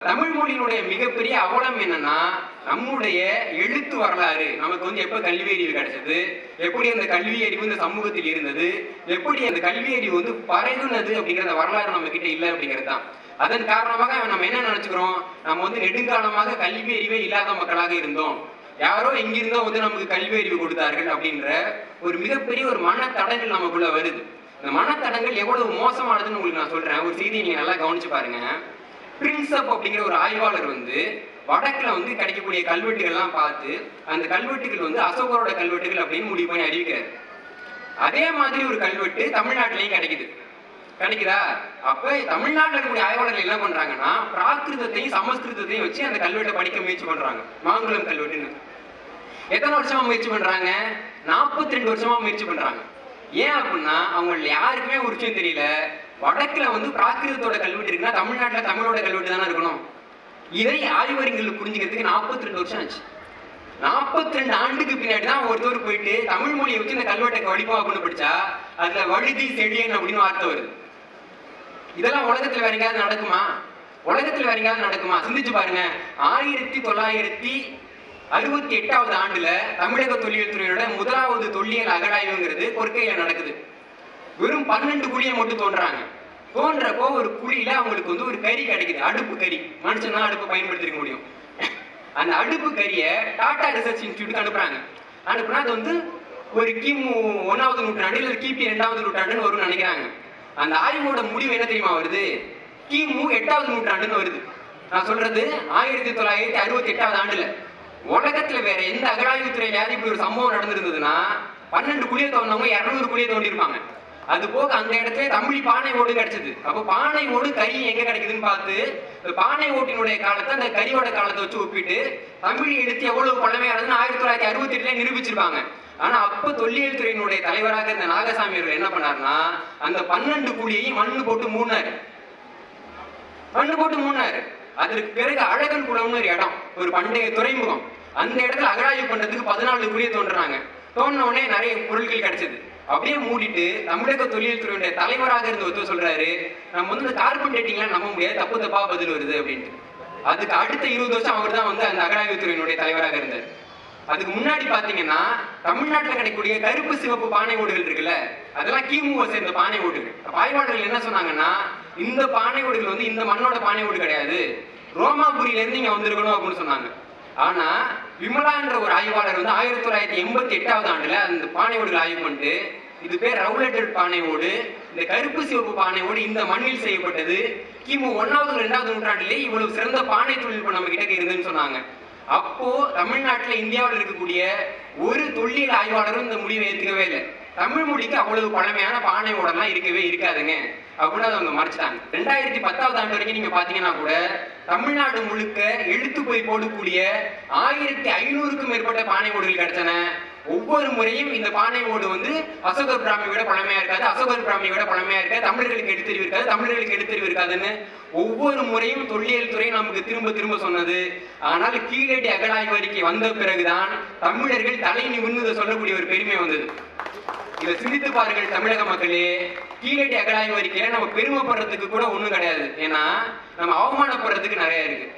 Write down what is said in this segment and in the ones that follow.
தமிழ் மொழியினுடைய மிகப்பெரிய அவலம் என்னன்னா, நம்முடைய எழுத்து வரலாறு நமக்கு வந்து எப்ப கல்வி அறிவு கிடைச்சது, எப்படி அந்த கல்வி அறிவு இந்த சமூகத்தில் இருந்தது, எப்படி அந்த கல்வி அறிவு வந்து பரகுனது அப்படிங்கிற வரலாறு நம்ம கிட்ட இல்லை அப்படிங்கிறது தான். அதன் காரணமாக நம்ம என்ன நினைச்சுக்கிறோம், நம்ம வந்து நெடுங்காலமாக கல்வி அறிவே இல்லாத மக்களாக இருந்தோம், யாரோ எங்கிருந்தோ வந்து நமக்கு கல்வி அறிவு கொடுத்தார்கள் அப்படின்ற ஒரு மிகப்பெரிய ஒரு மனத்தடங்கள் நமக்குள்ள வருது. இந்த மனத்தடங்கள் எவ்வளவு மோசமானதுன்னு உங்களுக்கு நான் சொல்றேன். ஒரு செய்தியை நீங்க நல்லா கவனிச்சு பாருங்க. பிரின்சப் அப்படிங்கிற ஒரு ஆய்வாளர் வந்து வடக்குல வந்து கிடைக்கக்கூடிய கல்வெட்டுகள்லாம் பார்த்து அந்த கல்வெட்டுகள் வந்து அசோகரோட கல்வெட்டுகள் அப்படின்னு முடிவு பண்ணி அறிவிக்கிறார். அதே மாதிரி ஒரு கல்வெட்டு தமிழ்நாட்டிலையும் கிடைக்குதா? அப்ப தமிழ்நாட்டில் இருக்கக்கூடிய ஆய்வாளர்கள் என்ன பண்றாங்கன்னா, பிராகிருதத்தையும் சமஸ்கிருதத்தையும் வச்சு அந்த கல்வெட்டை படிக்க முயற்சி பண்றாங்க. மாங்குளம் கல்வெட்டுன்னு எத்தனை வருஷமா முயற்சி பண்றாங்க? 42 வருஷமா முயற்சி பண்றாங்க. ஏன் அப்படின்னா அவங்கள யாருக்குமே ஒரு விஷயம் தெரியல, வடக்குல வந்து பிராகிருதத்தோட கல்வெட்டு இருக்குன்னா தமிழ்நாட்டுல தமிழோட கல்வெட்டு தானே இருக்கணும். இதை ஆய்வறிஞர்கள் புரிஞ்சுக்கிறதுக்கு 42 வருஷம் ஆச்சு. 42 ஆண்டுக்கு பின்னாடி தான் ஒருத்தர் போயிட்டு தமிழ் மொழியை வச்சு இந்த கல்வெட்டை வடிப்பாக்குன்னு படிச்சா அதுல வழுதி செழியன் அப்படின்னு வார்த்தை வருது. இதெல்லாம் உலகத்துல வேற எங்கேயாவது நடக்குமா? உலகத்துல வேற எங்கேயாவது நடக்குமா? சிந்திச்சு பாருங்க. 1968 ஆண்டுல தமிழக தொல்லியல் துறையோட முதலாவது தொல்லியல் அகழாய்வுங்கிறது கொற்கையில நடக்குது. வெறும் 12 குழியை மட்டும் தோன்றப்போ ஒரு குழியில அவங்களுக்கு வந்து ஒரு கறி கிடைக்குது, அடுப்பு கறி. மனுஷனா அடுப்பு பயன்படுத்திருக்க முடியும். அந்த அடுப்பு கறியை டாடா ரிசர்ச் இன்ஸ்டிடியூட் அனுப்புனா அது வந்து ஒரு கிமு 1வது நூற்றாண்டு இல்ல கிபி 2வது நூற்றாண்டுன்னு வரும்னு நினைக்கிறாங்க. அந்த ஆய்வோட முடிவு என்ன தெரியுமா வருது? கிமு 8வது நூற்றாண்டுன்னு வருது. நான் சொல்றது 1968 ஆண்டுல. உலகத்துல வேற எந்த அகழாய்வு துறையிலாவது இப்படி ஒரு சம்பவம் நடந்திருந்ததுன்னா 12 குழியை தோண்டினவங்க 200 குழியை தோண்டிருப்பாங்க. அது போக அந்த இடத்துல தமிழ் பானை ஓடு கிடைச்சது. அப்ப பானை ஓடு கறி எங்க கிடைக்குதுன்னு பார்த்து பானை ஓட்டினுடைய காலத்தை அந்த கரியோட காலத்தை வச்சு ஒப்பிட்டு தமிழ் எழுத்து எவ்வளவு பழமையானதுன்னு 1968 நிரூபிச்சிருப்பாங்க. ஆனா அப்ப தொல்லியல் துறையினுடைய தலைவராக இந்த நாகசாமி அவர்கள் என்ன பண்ணாருன்னா, அந்த 12 குழியையும் மண்ணு போட்டு மூடினாரு. அதற்கு பிறகு அழகன் குளம்னு ஒரு இடம், ஒரு பண்டைய துறைமுகம், அந்த இடத்துல அகழாய்வு பண்றதுக்கு 14 குழியை தோன்றினாங்க. தோண்டின உடனே நிறைய பொருட்கள் கிடைச்சது. அப்படியே மூடிட்டு தமிழக தொல்லியல் துறையுடைய தலைவராக இருந்த ஒருத்தர் சொல்றாரு, நம்ம வந்து கார்பன் டேட்டிங்லாம் நம்ப முடியாது, தப்பா பதில் வருது அப்படின்ட்டு. அதுக்கு அடுத்த 20 வருஷம் அவர் தான் வந்து அந்த அகழாய்வு துறையினுடைய தலைவராக இருந்தார். அதுக்கு முன்னாடி பாத்தீங்கன்னா தமிழ்நாட்டில் கிடைக்கக்கூடிய கருப்பு சிவப்பு பானை ஓடுகள் இருக்குல்ல, அதெல்லாம் கிமுவை சேர்ந்த பானை ஓடுகள். ஆய்வாளர்கள் என்ன சொன்னாங்கன்னா, இந்த பானை ஓடுகள் வந்து இந்த மண்ணோட பானை ஓடு கிடையாது, ரோமாபுரியில இருந்து இங்க வந்திருக்கணும் அப்படின்னு சொன்னாங்க. ஆனா விமலா என்ற ஒரு ஆய்வாளர் வந்து 1988 ஆண்டுல அந்த பானை ஓடுகள் ஆய்வு பண்ணிட்டு, இது பேர் ரவுலட்டட் பானை ஓடு, இந்த கருப்பு சிவப்பு பானை ஓடு இந்த மண்ணில் செய்யப்பட்டது, கிமு 1வது 2வது நூற்றாண்டிலே இவ்வளவு சிறந்த பானை தொழில்நுட்பம் நம்ம கிட்ட இருந்துன்னு சொன்னாங்க. அப்போ தமிழ்நாட்டில் இந்தியாவில் இருக்கக்கூடிய ஒரு தொல்லியல் ஆய்வாளரும் இந்த முடிவை ஏற்றுக்கவே இல்லை. தமிழ் மொழிக்கு அவ்வளவு பழமையான பானை ஓடெல்லாம் இருக்கவே இருக்காதுங்க அப்படின்னு அவங்க மறைச்சிட்டாங்க. 2010 ஆண்டு வரைக்கும் நீங்க பாத்தீங்கன்னா கூட தமிழ்நாடு முழுக்க எழுத்து போய் போடக்கூடிய 1500க்கும் மேற்பட்ட பானை ஓடுகள் கிடைச்சன. ஒவ்வொரு முறையும் இந்த பானை ஓடு வந்து அசோகர் பிராமியை விட பழமையா இருக்காது, அசோகர் பிராமியை விட பழமையா இருக்காது, தமிழர்களுக்கு எடுத்தறிவு இருக்காது, தமிழர்களுக்கு எடுத்தறிவு இருக்காதுன்னு ஒவ்வொரு முறையும் தொல்லியல் துறை நமக்கு திரும்ப சொன்னது. ஆனால் கீழடி அகழாய்வு அறிக்கை வந்த பிறகுதான் தமிழர்கள் தலை நிமிர்ந்து சொல்லக்கூடிய ஒரு பெருமை வந்தது. இதை சிந்தித்து பாருங்கள் தமிழக மக்களே, கீழடி அகழாய்வு அறிக்கையில நம்ம பெருமைப்படுறதுக்கு கூட ஒண்ணும் கிடையாது. ஏன்னா நம்ம அவமானப்படுறதுக்கு நிறைய இருக்கு.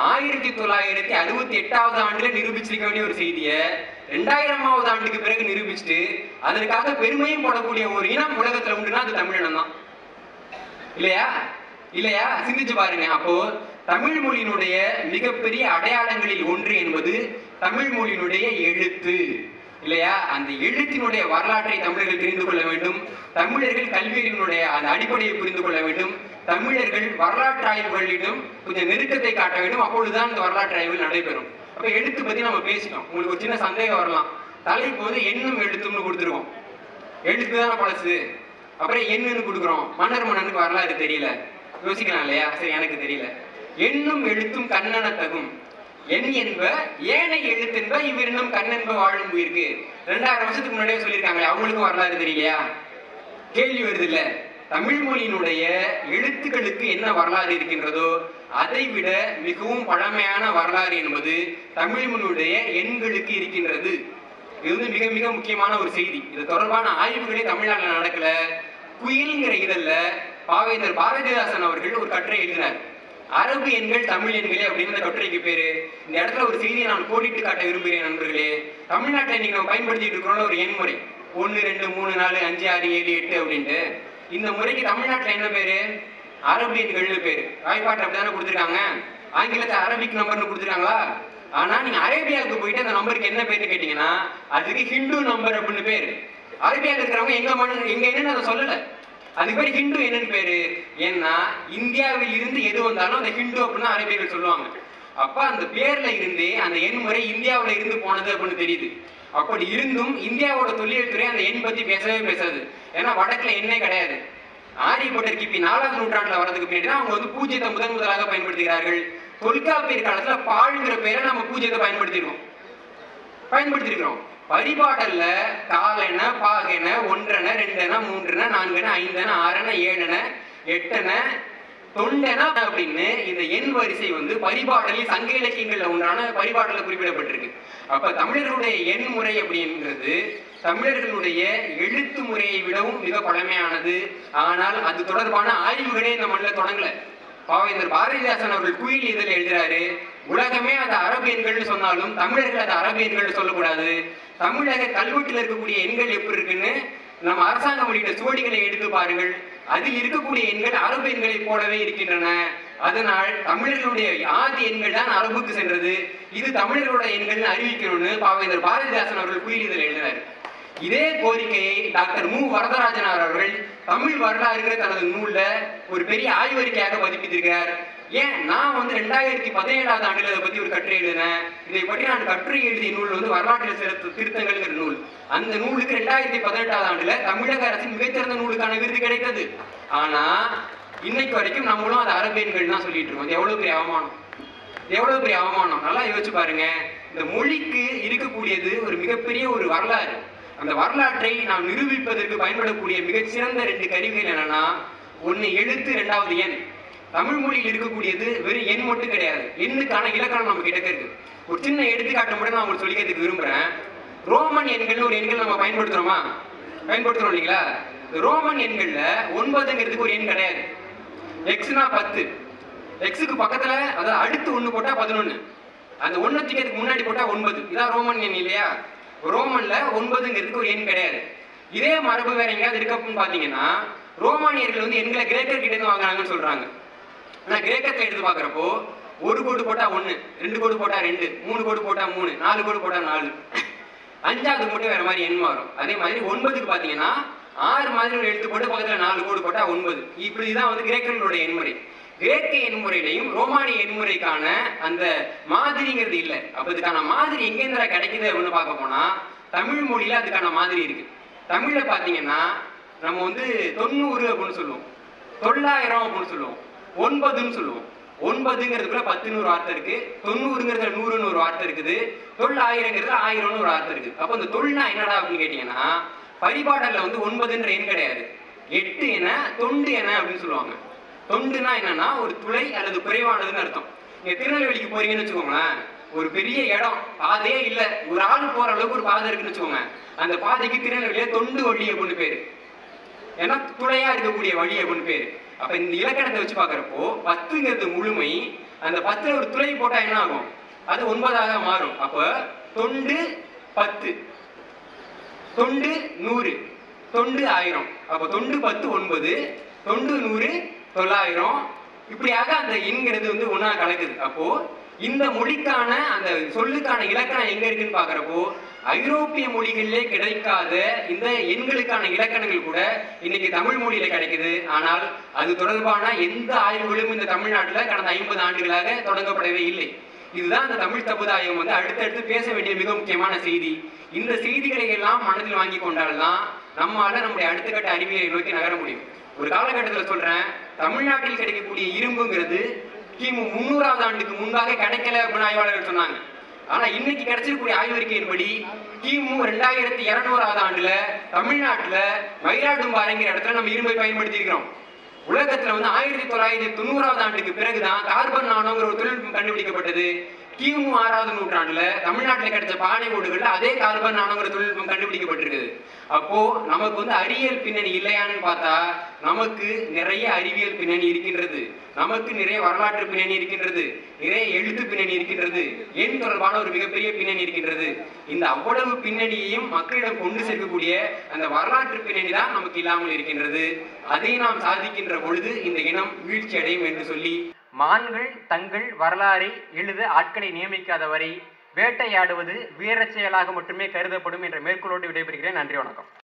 1968 ஆண்டுல நிரூபிச்சிருக்க வேண்டிய ஒரு செய்தியை 2000வது ஆண்டுக்கு பிறகு நிரூபிச்சுட்டு அதற்காக பெருமையும் போடக்கூடிய ஒரு இனம் உலகத்துல உண்டுன்னா அது தமிழினம் தான். இல்லையா? சிந்திச்சு பாருங்க. அப்போ தமிழ் மொழியினுடைய மிகப்பெரிய அடையாளங்களில் ஒன்று என்பது தமிழ் மொழியினுடைய எழுத்து இல்லையா? அந்த எழுத்தினுடைய வரலாற்றை தமிழர்கள் தெரிந்து கொள்ள வேண்டும். தமிழர்கள் கல்வியினுடைய அந்த அடிப்படையை புரிந்து கொள்ள வேண்டும். தமிழர்கள் வரலாற்று ஆய்வுகளிடம் கொஞ்சம் நெருக்கத்தை காட்ட வேண்டும். அப்பொழுதுதான் இந்த வரலாற்று ஆய்வுகள் நடைபெறும். அப்ப எழுத்து பத்தி நம்ம பேசிட்டோம். உங்களுக்கு ஒரு சின்ன சந்தேகம் வரலாம், தலைப்பு வந்து எண்ணும் எழுத்தும்னு கொடுத்துருவோம். எழுத்து தானே பழசு, அப்புறம் எண்ணுன்னு கொடுக்குறோம். மன்னனுக்கு வரலாறு தெரியல, யோசிக்கலாம் இல்லையா? சரி, எனக்கு தெரியல. எண்ணும் எழுத்தும் கண்ணென தகும், எண் என்ப ஏனை எழுத்தென்ப இவ்விரண்டும் கண்ணென்ப வாழும் உயிருக்கு. 2000 வருஷத்துக்கு முன்னாடியே சொல்லியிருக்காங்க. அவங்களுக்கும் வரலாறு தெரியலையா? கேள்வி வருது இல்ல. தமிழ் மொழியினுடைய எழுத்துக்களுக்கு என்ன வரலாறு இருக்கின்றதோ அதை விட மிகவும் பழமையான வரலாறு என்பது தமிழ் மொழியுடைய எண்களுக்கு இருக்கின்றது. இது வந்து மிக மிக முக்கியமான ஒரு செய்தி. இது தொடர்பான ஆய்வுகளே தமிழ்நாட்டில் நடக்கல. குயில்ங்கிற இதழ்ல பாவேந்தர் பாரதிதாசன் அவர்கள் ஒரு கட்டுரை எழுதினார். அரபு எண்கள் தமிழ் எண்களே அப்படின்னு இந்த கட்டுரைக்கு பேரு. இந்த இடத்துல ஒரு செய்தியை நான் கோடிட்டு காட்ட விரும்புகிறேன் நண்பர்களே. தமிழ்நாட்டில் இன்னைக்கு நம்ம பயன்படுத்திட்டு இருக்கிறோம் ஒரு எண் முறை, 1 2 3 4 5 6 7 8 அப்படின்ட்டு. இந்த முறைக்கு தமிழ்நாட்டில் என்ன பேரு? அரபு எண்கள்னு பேரு. வாய்ப்பாட்டு அப்படித்தானே கொடுத்துருக்காங்க. ஆங்கிலத்தை அரபிக் நம்பர்னு கொடுத்துருக்காங்களா? ஆனா நீங்க அரேபியாவுக்கு போயிட்டு அந்த நம்பருக்கு என்ன பேருன்னு கேட்டீங்கன்னா அதுக்கு ஹிந்து நம்பர் அப்படின்னு பேரு. அரேபியாவில் இருக்கிறவங்க எங்க என்னன்னு அதை சொல்லல, அதுக்கு பேர் ஹிந்து என்னன்னு பேரு. ஏன்னா இந்தியாவில் இருந்து எது வந்தாலும் அந்த ஹிந்து அப்படின்னு அரேபியர்கள் சொல்லுவாங்க. அப்ப அந்த பேர்ல இருந்தே அந்த எண் முறை இந்தியாவில இருந்து போனது அப்படின்னு தெரியுது. அப்படி இருந்தும் இந்தியாவோட தொல்லியல் துறை அந்த எண் பத்தி பேசவே பேசாது. ஏன்னா வடக்குல எண்ணே கிடையாது. ஆரியப்பட்டர் கிபி 4ஆம் நூற்றாண்டுல வரதுக்கு பின்னாடி அவங்க வந்து பூஜ்யத்தை முதலாக பயன்படுத்துகிறார்கள். தொல்காப்பியர் காலத்துல பாழ்ங்கிற பேரை நம்ம பூஜ்யத்தை பயன்படுத்திருக்கிறோம். பரிபாடல்ல காலென பாகென 1 2 3 4 5 6 7 8 தொண்டென அப்படின்னு இந்த எண் வரிசை வந்து பரிபாடலில் சங்க இலக்கியங்கள்ல ஒன்றான பரிபாடல குறிப்பிடப்பட்டிருக்கு. அப்ப தமிழர்களுடைய எண் முறை அப்படின்றது தமிழர்களுடைய எழுத்து முறையை விடவும் மிக பழமையானது. ஆனால் அது தொடர்பான ஆய்வுகளே இந்த மண்ணில் தொடங்கல. பாவேந்தர் பாரதிதாசன் அவர்கள் குயில் இதழ் எழுதுறாரு, உலகமே அது அரபு எண்கள் சொன்னாலும் தமிழர்கள் அது அரபு எண்கள் சொல்லக்கூடாது. தமிழக கல்வெட்டில் இருக்கக்கூடிய எண்கள் எப்படி இருக்குன்னு நம்ம அரசாங்கம் வெளியிட்ட சுவடிகளை எடுத்து பாருங்கள். அதில் இருக்கக்கூடிய எண்கள் அரபு எண்களை போலவே இருக்கின்றன. அதனால் தமிழர்களுடைய ஆதி எண்கள் தான் அரபுக்கு சென்றது. இது தமிழர்களுடைய எண்கள் அறிவிக்கணும்னு பாவேந்தர் பாரதிதாசன் அவர்கள் குயில் இதழ் எழுதினார். இதே கோரிக்கையை டாக்டர் மு வரதராஜன் அவர்கள் தமிழ் வரலாறுகிற தனது நூல்ல ஒரு பெரிய ஆய்வறிக்கையாக பதிப்பித்திருக்கிறார். ஏன் நான் வந்து 2017ஆம் ஆண்டுல இதை பத்தி ஒரு கட்டுரை எழுதினேன். இதை பற்றி நான் கட்டுரை எழுதிய நூல் வந்து வரலாற்று திருத்தங்கள்ங்கிற நூல். அந்த நூலுக்கு 2018ஆம் ஆண்டுல தமிழக அரசின் மிகச்சிறந்த நூலுக்கான விருது கிடைத்தது. ஆனா இன்னைக்கு வரைக்கும் நம்மளும் அது அரபியன்கள் தான் சொல்லிட்டு இருக்கோம். எவ்வளவு பெரிய அவமானம். நல்லா யோசிச்சு பாருங்க. இந்த மொழிக்கு இருக்கக்கூடியது ஒரு மிகப்பெரிய ஒரு வரலாறு. அந்த வரலாற்றை நாம் நிரூபிப்பதற்கு பயன்படக்கூடிய மிகச்சிறந்த 2 கருவிகள் என்னன்னா, ஒன்னு எழுத்து, 2வது எண். தமிழ் மொழியில் இருக்கக்கூடியது வெறும் எண் மட்டும் கிடையாது, எண்ணுக்கான இலக்கணம் நம்ம கிட்ட இருக்கு. ஒரு சின்ன எடுத்துக்காட்டு மட்டும் நான் உங்களுக்கு சொல்லிக்கிறதுக்கு விரும்புறேன். ரோமன் எண்கள் ஒரு எண்கள் நம்ம பயன்படுத்துறோம் இல்லைங்களா? ரோமன் எண்கள்ல 9ங்கிறதுக்கு ஒரு எண் கிடையாது. எக்ஸ்னா 10, எக்ஸுக்கு பக்கத்துல அதாவது அடுத்து 1 போட்டா 11, அந்த 1 தூக்கிறதுக்கு முன்னாடி போட்டா 9. இதான் ரோமன் எண் இல்லையா? ரோமன்ல 9ங்கிறதுக்கு ஒரு எண் கிடையாது. இதே மரபு வேற எங்கேயாவது இருக்குன்னு பாத்தீங்கன்னா, ரோமானியர்கள் வந்து எண்களை கிரேக்கர் கிட்ட இருந்து வாங்குறாங்கன்னு சொல்றாங்க. ஆனா கிரேக்கத்தை எடுத்து பாக்குறப்போ 1 கோடு போட்டா 1, 2 கோடு போட்டா 2, 3 கோடு போட்டா 3, 4 கோடு போட்டா 4, 5வது மட்டும் வேற மாதிரி எண் மாறும். அதே மாதிரி 9க்கு பாத்தீங்கன்னா 6 மாதிரி ஒரு எழுத்து போட்டு பக்கத்துல 4 கோடு போட்டா 9. இப்படிதான் வந்து கிரேக்கர்களுடைய எண்முறை. கிரேக்க எண்முறையிலையும் ரோமானிய எண்முறைக்கான அந்த மாதிரிங்கிறது இல்லை. அப்ப இதுக்கான மாதிரி எங்கேந்திர கிடைக்குது அப்படின்னு பார்க்க போனா தமிழ் மொழியில அதுக்கான மாதிரி இருக்கு. தமிழ்ல பாத்தீங்கன்னா நம்ம வந்து 90 அப்படின்னு சொல்லுவோம், 900 அப்படின்னு சொல்லுவோம், 9ன்னு சொல்லுவோம். 9ங்கிறதுக்குள்ள 10ன்னு ஒரு வார்த்தை இருக்கு, 90ங்கிறதுல 100ன்னு ஒரு வார்த்தை இருக்குது, 900ங்கிறதுல 1000ன்னு ஒரு வார்த்தை இருக்கு. அப்ப இந்த தொல்னா என்னடா அப்படின்னு கேட்டீங்கன்னா, பரிபாடல்ல வந்து 9ன்ற எண் கிடையாது, 8 என தொண்டு என அப்படின்னு சொல்லுவாங்க. தொண்டுனா என்னன்னா ஒரு துளை அல்லது குறைவானதுன்னு அர்த்தம். நீங்க திருநெல்வேலிக்கு போறீங்கன்னு வச்சுக்கோங்களேன், ஒரு பெரிய இடம், பாதையே இல்ல, ஒரு ஆள் போற அளவுக்கு ஒரு பாதை இருக்குன்னு வச்சுக்கோங்க. அந்த பாதைக்கு திருநெல்வேலியில தொண்டு வழி அப்படின்னு பேரு, ஏன்னா துளையா இருக்கக்கூடிய வழி அப்படின்னு பேரு. அப்ப இந்த இலக்கணத்தை வச்சு பாக்குறப்போ 10ங்கிறது முழுமை, அந்த 10ல ஒரு துளை போட்டா என்ன ஆகும், அது 9ஆக மாறும். அப்ப தொண்டு 10, தொண்டு 100, தொண்டு 1000. அப்ப தொண்டு 10 9, தொண்டு 100 900. இப்படியாக அந்த எண்கிறது வந்து ஒன்னா கலக்குது. அப்போ இந்த மொழிக்கான அந்த சொல்லுக்கான இலக்கணம் எங்க இருக்குன்னு பாக்குறப்போ ஐரோப்பிய மொழிகளிலே கிடைக்காத இந்த எண்களுக்கான இலக்கணங்கள் கூட இன்னைக்கு தமிழ் மொழியில கிடைக்குது. ஆனால் அது தொடர்பான எந்த ஆய்வுகளும் இந்த தமிழ்நாட்டுல கடந்த 50 ஆண்டுகளாக தொடங்கப்படவே இல்லை. இதுதான் அந்த தமிழ் சமுதாயம் வந்து அடுத்தடுத்து பேச வேண்டிய மிக முக்கியமான செய்தி. இந்த செய்திகளை எல்லாம் மனதில் வாங்கி கொண்டால்தான் நம்மால நம்முடைய அடுத்த கட்ட அறிவியலை நோக்கி நகர முடியும். ஒரு காலகட்டத்தில் சொல்றேன், தமிழ்நாட்டில் கிடைக்கக்கூடிய இரும்புங்கிறது கிமு 300ஆம் ஆண்டுக்கு முன்பாக கிடைக்கல அப்படின்னு ஆய்வாளர்கள் சொன்னாங்க. ஆனா இன்னைக்கு கிடைச்சிருக்கக்கூடிய ஆய்வறிக்கையின்படி கிமு 2200ஆம் ஆண்டுல தமிழ்நாட்டுல மயிலாடும்பாறைங்கிற இடத்துல நம்ம இரும்பை பயன்படுத்தி இருக்கிறோம். உலகத்துல வந்து 1990ஆம் ஆண்டுக்கு பிறகுதான் கார்பன் நானோங்கிற ஒரு தொழில்நுட்பம் கண்டுபிடிக்கப்பட்டது. கிமு 6வது நூற்றாண்டுல தமிழ்நாட்டில் கிடைச்ச பானை ஓடுகள்ல அதே கார்பன் நானோங்கிற தொழில்நுட்பம் கண்டுபிடிக்கப்பட்டிருக்குது. அப்போ நமக்கு வந்து அறிவியல் பின்னணி இல்லையான்னு பார்த்தா நமக்கு நிறைய அறிவியல் பின்னணி இருக்கின்றது, நமக்கு நிறைய வரலாற்று பின்னணி இருக்கின்றது, நிறைய எழுத்து பின்னணி இருக்கின்றது, எண் தொடர்பான ஒரு மிகப்பெரிய பின்னணி இருக்கின்றது. இந்த அவ்வளவு பின்னணியையும் மக்களிடம் கொண்டு சேர்க்கக்கூடிய அந்த வரலாற்று பின்னணி தான் நமக்கு இல்லாமல் இருக்கின்றது. அதை நாம் சாதிக்கின்ற பொழுது இந்த இனம் வீழ்ச்சி அடையும் என்று சொல்லி, மான்கள் தங்கள் வரலாறை எழுத ஆட்களை நியமிக்காத வரை வேட்டையாடுவது வீரச் செயலாக மட்டுமே கருதப்படும் என்ற மேற்கோளோடு விடைபெறுகிறேன். நன்றி, வணக்கம்.